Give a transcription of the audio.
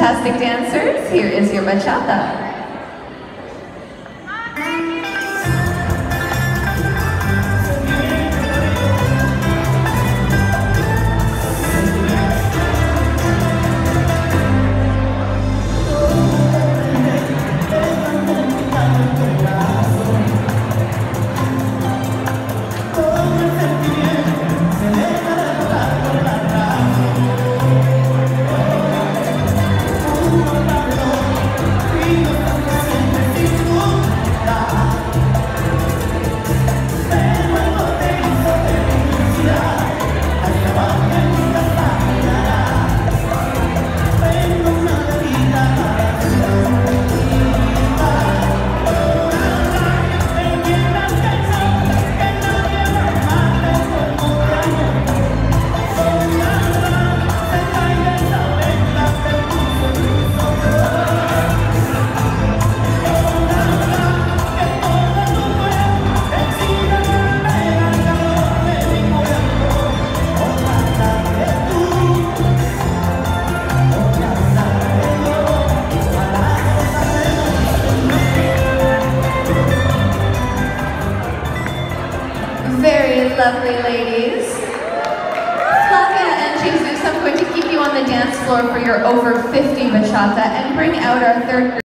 fantastic dancers. Here is your bachata. Very lovely ladies. Flavia and Jesus, I'm going to keep you on the dance floor for your over 50 bachata and bring out our third group.